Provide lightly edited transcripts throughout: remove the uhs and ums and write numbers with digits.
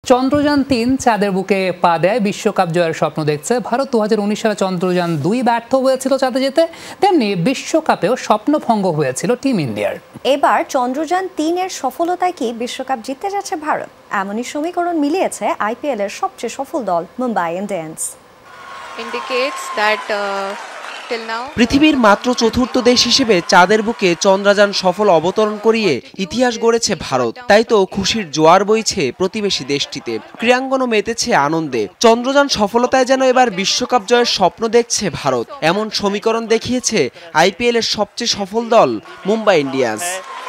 চন্দ্রযান-3 চাঁদের বুকে পা দেয়, বিশ্বকাপ জয়ের স্বপ্ন দেখছে ভারত। 2019 সালে চন্দ্রযান-2 ব্যর্থ হয়েছিল চাঁদে যেতে, তেমনি বিশ্বকাপেও স্বপ্নভঙ্গ হয়েছিল টিম ইন্ডিয়ার। এবার চন্দ্রযান-3 এর সফলতায় কি বিশ্বকাপ জিততে যাচ্ছে ভারত? এমনই সমীকরণ মিলিয়েছে আইপিএল এর সবচেয়ে সফল দল মুম্বাই ইন্ডিয়ান্স। পৃথিবীর মাত্র চতুর্থ দেশ হিসেবে চাঁদের বুকে চন্দ্রযান সফল অবতরণ করিয়ে ইতিহাস গড়েছে ভারত। তাই তো খুশির জোয়ার বইছে প্রতিবেশী দেশটিতে, ক্রীড়াঙ্গনও মেতেছে আনন্দে। চন্দ্রযান সফলতায় যেন এবার বিশ্বকাপ জয়ের স্বপ্ন দেখছে ভারত, এমন সমীকরণ দেখিয়েছে আইপিএল এর সবচেয়ে সফল দল মুম্বাই ইন্ডিয়ান্স।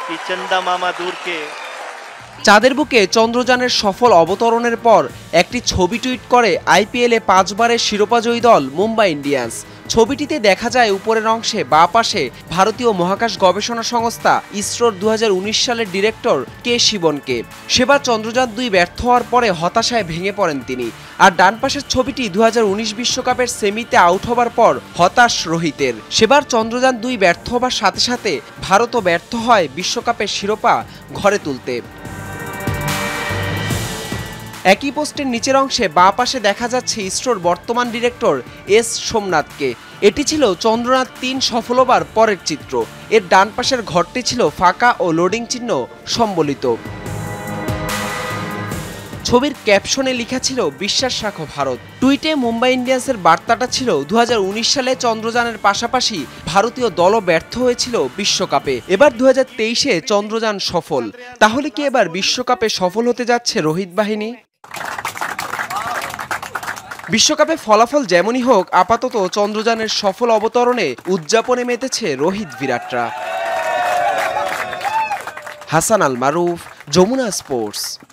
চাঁদের বুকে চন্দ্রযানের সফল অবতরণের পর একটি ছবি টুইট করে আইপিএলে 5 বারের শিরোপাজয়ী দল মুম্বাই ইন্ডিয়ান্স। ছবিটিতে দেখা যায় উপরের অংশে বাঁ পাশে ভারতীয় মহাকাশ গবেষণা সংস্থা ইসরোর 2019 সালের ডিরেক্টর কে শিবনকে। সেবার চন্দ্রযান-2 ব্যর্থ হওয়ার পরে হতাশায় ভেঙে পড়েন তিনি। আর ডান পাশের ছবিটি 2019 বিশ্বকাপের সেমিতে আউট হবার পর হতাশ রোহিতের। সেবার চন্দ্রযান-2 ব্যর্থ হবার সাথে সাথে ভারতও ব্যর্থ হয় বিশ্বকাপের শিরোপা ঘরে তুলতে। একই পোস্টের নিচের অংশে বাঁ পাশে দেখা যাচ্ছে ইসরোর বর্তমান ডিরেক্টর এস সোমনাথকে। এটি ছিল চন্দ্রযান-3 সফল হবার পরের চিত্র। এর ডান পাশের ঘরটি ছিল ফাঁকা ও লোডিং চিহ্ন সম্বলিত। ছবির ক্যাপশনে লেখা ছিল বিশ্বাস রাখো ভারত। টুইটে মুম্বাই ইন্ডিয়ান্সের বার্তাটা ছিল 2019 সালে চন্দ্রযানের পাশাপাশি ভারতীয় দলও ব্যর্থ হয়েছিল বিশ্বকাপে। এবার 2023-এ চন্দ্রযান সফল। তাহলে কি এবার বিশ্বকাপে সফল হতে যাচ্ছে রোহিত বাহিনী? বিশ্বকাপে ফলাফল যেমনই হোক, আপাতত চন্দ্রযানের সফল অবতরণে উদযাপনে মেতেছে রোহিত বিরাটরা। হাসান আল মারুফ, যমুনা স্পোর্টস।